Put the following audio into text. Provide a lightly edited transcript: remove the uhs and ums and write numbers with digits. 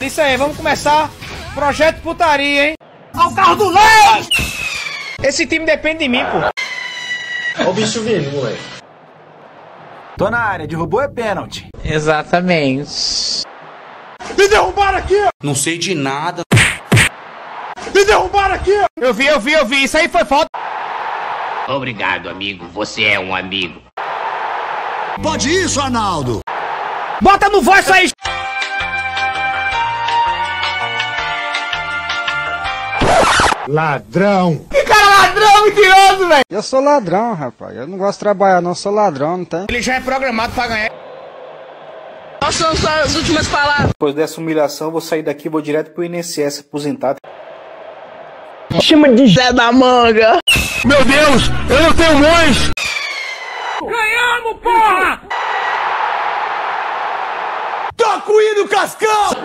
Isso aí, vamos começar. Projeto putaria, hein? Olha o carro do leite! Esse time depende de mim, pô. Olha o bicho vindo, moleque. Tô na área, derrubou é pênalti. Exatamente. Me derrubaram aqui! Não sei de nada. Me derrubaram aqui! Eu vi. Isso aí foi falta. Obrigado, amigo. Você é um amigo. Pode isso, Arnaldo! Bota no voz aí! Ladrão! Que cara ladrão, mentiroso, velho! Eu sou ladrão, rapaz. Eu não gosto de trabalhar, não. Sou ladrão, não tem? Ele já é programado pra ganhar. Quais são as últimas palavras? Depois dessa humilhação, eu vou sair daqui e vou direto pro INSS aposentado. Chama de Zé da Manga. Meu Deus, eu não tenho mães! Ganhamos, porra! Toca o hino, Cascão!